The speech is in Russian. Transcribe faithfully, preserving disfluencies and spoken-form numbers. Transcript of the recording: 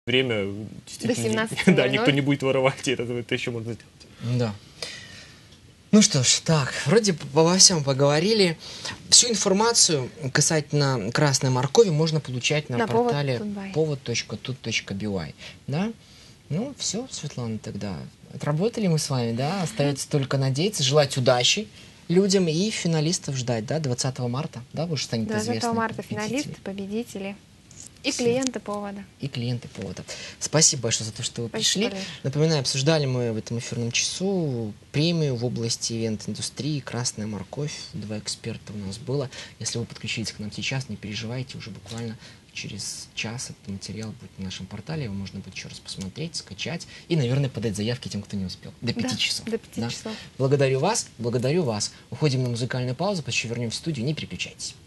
время До действительно, семнадцати да, ноль ноль. никто не будет воровать, и это, это еще можно сделать. Да. Ну что ж, так, вроде обо всем поговорили. Всю информацию касательно красной моркови можно получать на, На портале повод.тутбай. повод точка тут точка би уай. Да? Ну, все, Светлана, тогда отработали мы с вами, да? Остается только надеяться, желать удачи людям и финалистов ждать, да, двадцатого марта, да, вы уже станет известно. двадцатого марта победители. финалисты, победители и Все. клиенты повода. И клиенты повода. Спасибо большое за то, что вы Спасибо, пришли. Леш. Напоминаю, обсуждали мы в этом эфирном часу премию в области ивент-индустрии «Красная морковь». Два эксперта у нас было. Если вы подключились к нам сейчас, не переживайте, уже буквально через час этот материал будет на нашем портале, его можно будет еще раз посмотреть, скачать и, наверное, подать заявки тем, кто не успел. До пяти Да, часов. до пяти Да? часов. Благодарю вас, благодарю вас. Уходим на музыкальную паузу, после чего вернемся в студию, не переключайтесь.